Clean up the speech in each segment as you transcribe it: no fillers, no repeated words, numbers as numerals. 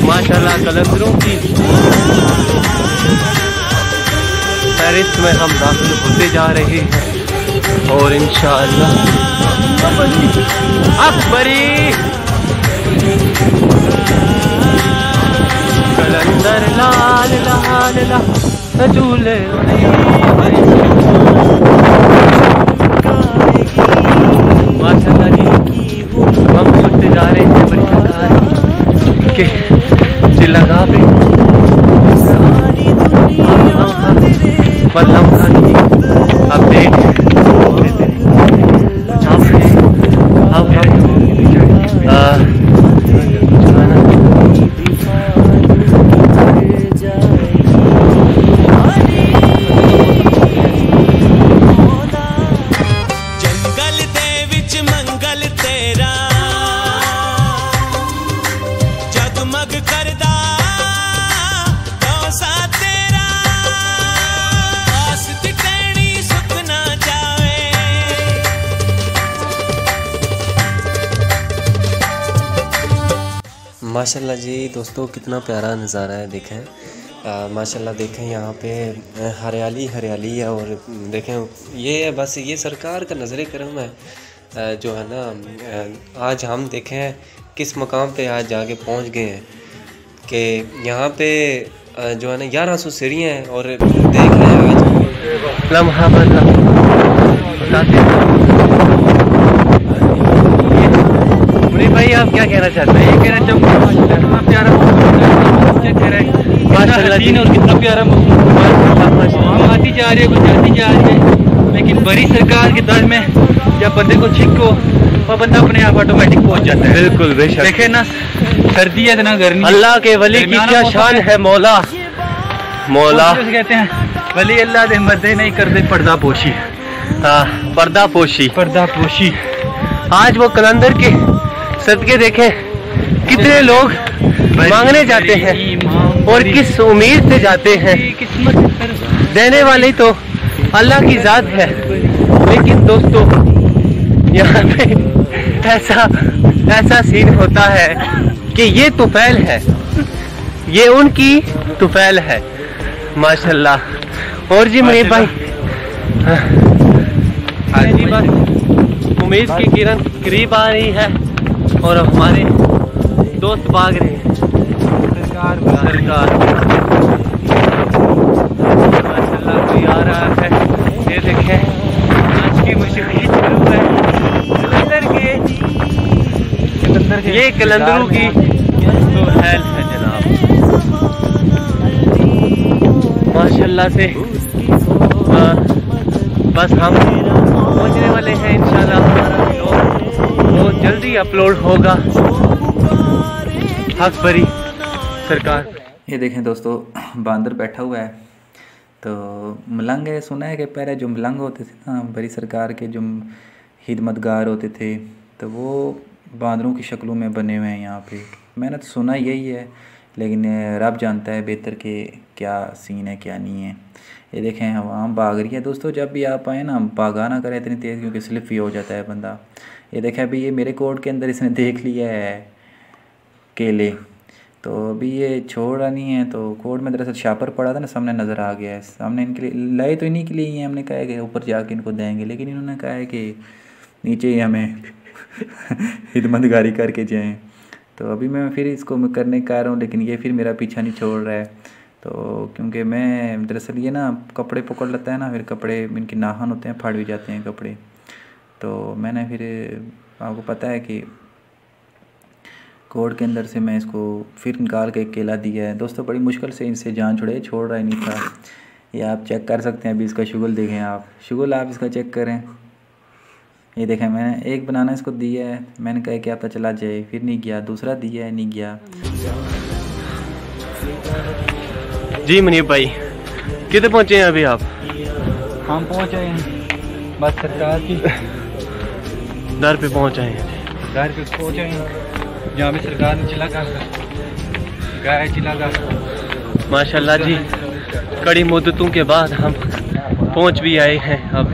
माशाल्लाह कलंदरों की फहरिस्त में हम दाखिल होते जा रहे हैं और इंशाअल्लाह अकबरी कलंदर लाल लाल लाल झूले माशाल्लाह जी हम होते जा रहे हैं बड़ी सरकार के चिल्लागाह पे बल्लम खान की अपडेट जंगल दे विच मंगल तेरा जगमग करदा रोसा तेरा आस दी टहनी सुख ना जावे माशाल्लाह जी दोस्तों, कितना प्यारा नज़ारा है। देखें माशाल्लाह, देखें यहाँ पे हरियाली हरियाली है। और देखें ये है, बस ये सरकार का नज़र करम है जो है ना। आज हम देखें किस मकाम पे आज जाके पहुँच गए हैं कि यहाँ पे जो है ना 1100 सीढ़ियाँ हैं। और देख रहे हैं आज लम्हा भाई, आप क्या कहना चाहते हैं? ये कहना चाहूँगा कितना प्यारा चेक करें माशाल्लाह और कितना प्यारा हम आती जा रही है, कुछ जाती जा रही है, लेकिन बड़ी सरकार के दर में जब बंदे को छिको वो बंदा अपने आप ऑटोमेटिक पहुंच जाता है। बिल्कुल बेशक। देखे ना सर्दी है ना गर्मी, अल्लाह के वली की क्या शान है। मौला मौला कहते हैं वली अल्लाह दे मर्दे नहीं करते पर्दा पोशी। पर्दा पोशी, पर्दा पोशी। आज वो कलंदर के सदके देखें कितने लोग मांगने जाते हैं और किस उम्मीद से जाते हैं। देने वाली तो अल्लाह की जात है, लेकिन दोस्तों यहाँ पे ऐसा सीन होता है कि ये तुफैल है, ये उनकी तुफैल है माशाल्लाह। और जी मेरे भाई जी बस उम्मीद की किरण करीब आ रही है और हमारे दोस्त भाग रहे हैं। सरकार माशाल्लाह कोई आ रहा है। ये देखें आज की मुश्किल शुरू है कलंदर के ये कलंदरों की तो हेल है जनाब माशाल्लाह से। बस हम पहुंचने वाले हैं इंशाल्लाह। हमारा व्लॉग बहुत जल्दी अपलोड होगा। हक भरी सरकार। ये देखें दोस्तों, बांदर बैठा हुआ है। तो मलंग है, सुना है कि पहले जो मलंग होते थे ना, बड़ी सरकार के जो खिदमतगार होते थे, तो वो बांदरों की शक्लों में बने हुए हैं यहाँ पे। मैंने तो सुना यही है, लेकिन रब जानता है बेहतर कि क्या सीन है क्या नहीं है। ये देखें हवा भाग रही है। दोस्तों जब भी आप आए ना, भागा ना करें इतनी तेज़, क्योंकि स्लिप ही हो जाता है बंदा। ये देखें अभी ये मेरे कोट के अंदर इसने देख लिया है केले, तो अभी ये छोड़ रहा नहीं है। तो कोट में दरअसल शापर पड़ा था ना, सामने नज़र आ गया है। सामने इनके लिए लाए तो इन्हीं के लिए ही हैं। हमने कहा है कि ऊपर जाके इनको देंगे, लेकिन इन्होंने कहा है कि नीचे ही हमें खिदमतगारी करके जाएँ। तो अभी मैं फिर इसको करने का रहा हूँ, लेकिन ये फिर मेरा पीछा नहीं छोड़ रहा है। तो क्योंकि मैं दरअसल ये ना कपड़े पकड़ लेता है ना, फिर कपड़े इनके नाखून होते हैं, फाड़ भी जाते हैं कपड़े। तो मैंने फिर आपको पता है कि कोड के अंदर से मैं इसको फिर निकाल के केला दिया है। दोस्तों बड़ी मुश्किल से इनसे जान छोड़ रहा ही नहीं था। ये आप चेक कर सकते हैं। अभी इसका शुगल देखें आप, शुगल आप इसका चेक करें। ये देखें मैंने एक बनाना इसको दिया है, मैंने कहा क्या पता चला जाए, फिर नहीं गया। दूसरा दिया है, नहीं गया। जी मुनीब भाई कितने पहुँचे हैं अभी आप? हम पहुँच आए हैं, बस सरकार की दर पे पहुँच आए हैं। घर पे पहुँच आए हैं जहाँ भी सरकार ने चिल्ला गाय चिल्ला माशाल्लाह जी, कड़ी मुद्दतों के बाद हम पहुँच भी आए हैं। अब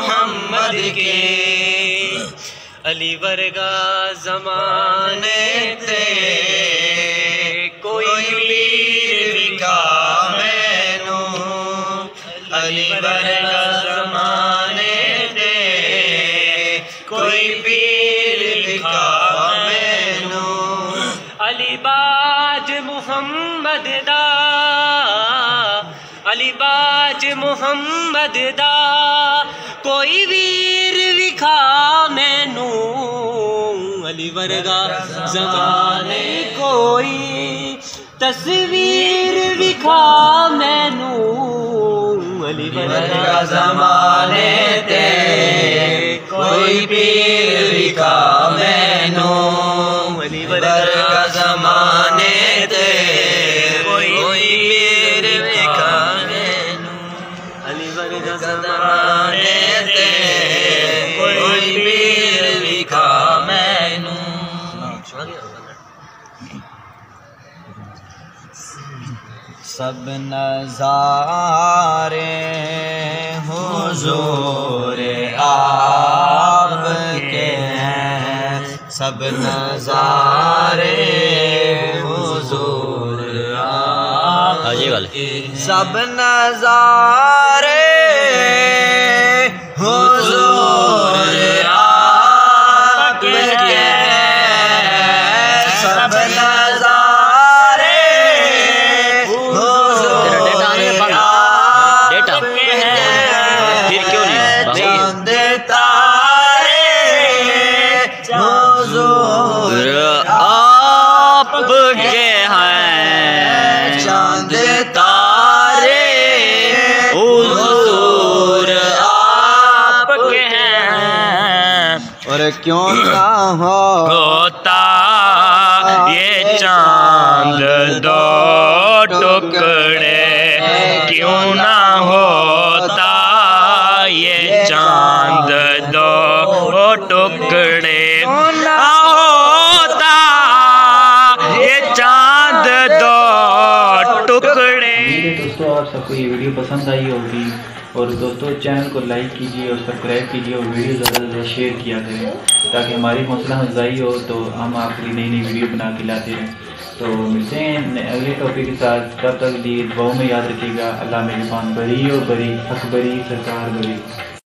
मोहम्मद के अली वर्गा ज़माने ते कोई वीर विका मैनू अली वर्गा ज़माने ते कोई वीर विका मैनू अली बाज मुहम्मद दा अली बाज मुहम्मद दा कोई वीर विखा मैनू अली वर्गा ज़माने कोई तस्वीर विखा मैनू अली वर्गा ज़माने ते कोई पीर विखा मैनू अली वर्गा ज़माने ते कोई पीर विखा मैनू अली वर्गा ज़माने ते कोई पीर विखा मैनू सब नज़ारे हुज़ूर आप के हैं सब नज़ारे हुज़ूर आप के सब नज़ारे हुज़ूर आप के सब नज़ारे हुज़ूर आप के फिर क्यों नहीं चांद तारे हुज़ूर आप के हैं चांद तारे हुज़ूर आप के हैं और क्यों ना होता ये चांद दो टुकड़े क्यों ना होता ये चांद दो टुकड़े ना होता ये चांद दो टुकड़े। दोस्तों आप सबको ये वीडियो पसंद आई होगी और दोस्तों चैनल को लाइक कीजिए और सब्सक्राइब कीजिए और वीडियो ज़्यादा से ज़्यादा शेयर किया करें ताकि हमारी हौसला अफजाई हो तो हम आपके लिए नई नई वीडियो बना के लाते रहें। तो मिलते हैं अगले टॉपिक के साथ, तब तक लिए दुआओं में याद रखिएगा। अल्लाह मेहरबान बरी और बरी अकबरी सरकार बरी।